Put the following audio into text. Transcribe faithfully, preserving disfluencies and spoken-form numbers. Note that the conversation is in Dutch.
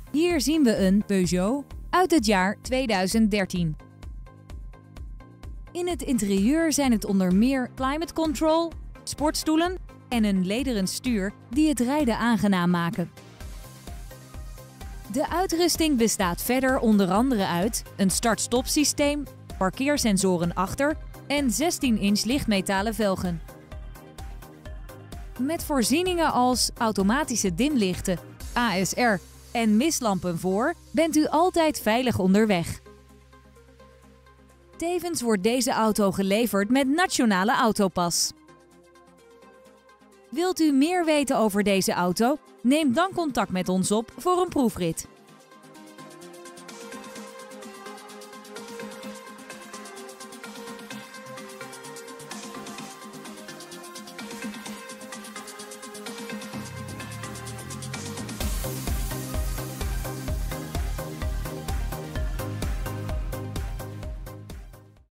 Hier zien we een Peugeot uit het jaar tweeduizend dertien. In het interieur zijn het onder meer climate control, sportstoelen en een lederen stuur die het rijden aangenaam maken. De uitrusting bestaat verder onder andere uit een start-stop systeem, parkeersensoren achter en zestien inch lichtmetalen velgen. Met voorzieningen als automatische dimlichten, A S R en mistlampen voor bent u altijd veilig onderweg. Tevens wordt deze auto geleverd met Nationale Autopas. Wilt u meer weten over deze auto? Neem dan contact met ons op voor een proefrit.